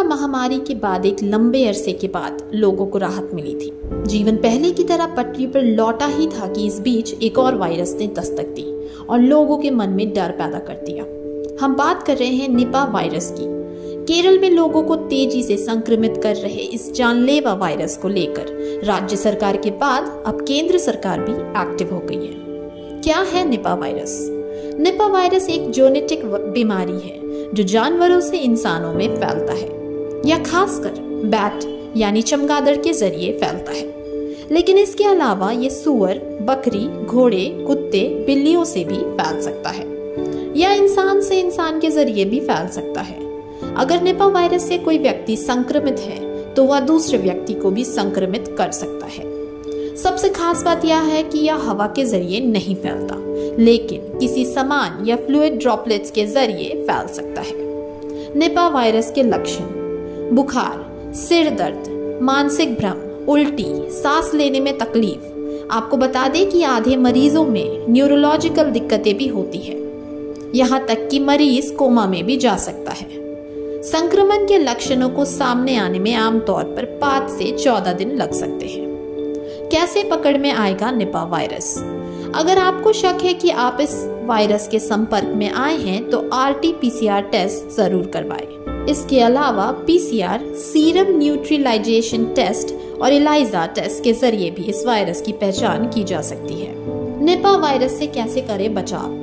महामारी के बाद एक लंबे अरसे के बाद लोगों को राहत मिली थी। जीवन पहले की तरह पटरी पर लौटा ही था कि इस बीच एक और वायरस ने दस्तक दी और लोगों के मन में डर पैदा कर दिया। हम बात कर रहे हैं निपा वायरस की। केरल में लोगों को तेजी से संक्रमित कर रहे इस जानलेवा वायरस को लेकर राज्य सरकार के बाद अब केंद्र सरकार भी एक्टिव हो गई है। क्या है निपा वायरस? निपा वायरस एक जेनेटिक बीमारी है जो जानवरों से इंसानों में फैलता है या खासकर बैट यानी चमगादड़ के जरिए फैलता है। लेकिन इसके अलावा ये सूअर, बकरी, घोड़े, कुत्ते, बिल्लियों से भी फैल सकता है या इंसान से इंसान के जरिए भी फैल सकता है। अगर निपा वायरस से कोई व्यक्ति संक्रमित है तो वह दूसरे व्यक्ति को भी संक्रमित कर सकता है। सबसे खास बात यह है कि यह हवा के जरिए नहीं फैलता, लेकिन किसी सामान या फ्लूइड ड्रॉपलेट्स के जरिए फैल सकता है। निपा वायरस के लक्षण: बुखार, सिर दर्द, मानसिक भ्रम, उल्टी, सांस लेने में तकलीफ। आपको बता दें कि आधे मरीजों में न्यूरोलॉजिकल दिक्कतें भी होती है, यहाँ तक कि मरीज कोमा में भी जा सकता है। संक्रमण के लक्षणों को सामने आने में आमतौर पर 5 से 14 दिन लग सकते हैं। कैसे पकड़ में आएगा निपा वायरस? अगर आपको शक है कि आप इस वायरस के संपर्क में आए हैं तो RT-PCR टेस्ट जरूर करवाएं। इसके अलावा PCR, सीरम न्यूट्रलाइजेशन टेस्ट और ELISA टेस्ट के जरिए भी इस वायरस की पहचान की जा सकती है। निपा वायरस से कैसे करें बचाव?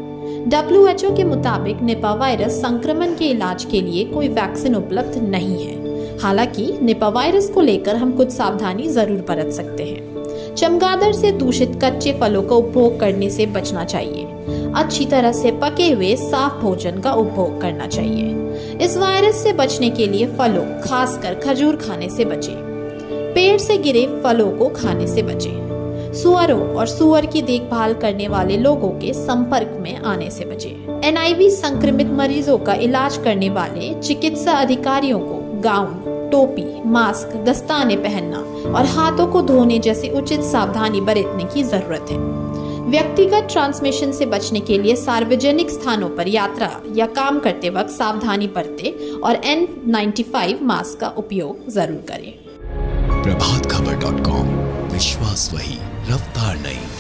WHO के मुताबिक निपा वायरस संक्रमण के इलाज के लिए कोई वैक्सीन उपलब्ध नहीं है। हालांकि निपा वायरस को लेकर हम कुछ सावधानी जरूर बरत सकते हैं। चमगादड़ से दूषित कच्चे फलों का उपभोग करने से बचना चाहिए। अच्छी तरह से पके हुए साफ भोजन का उपभोग करना चाहिए। इस वायरस से बचने के लिए फलों, खासकर खजूर खाने से बचें। पेड़ से गिरे फलों को खाने से बचें। सुअरों और सुअर की देखभाल करने वाले लोगों के संपर्क में आने से बचें। NIV संक्रमित मरीजों का इलाज करने वाले चिकित्सा अधिकारियों को गाउन, टोपी, मास्क, दस्ताने पहनना और हाथों को धोने जैसे उचित सावधानी बरतने की जरूरत है। व्यक्तिगत ट्रांसमिशन से बचने के लिए सार्वजनिक स्थानों पर यात्रा या काम करते वक्त सावधानी बरतें और N95 मास्क का उपयोग जरूर करें। प्रभातखबर.com, विश्वास वही, रफ्तार नहीं।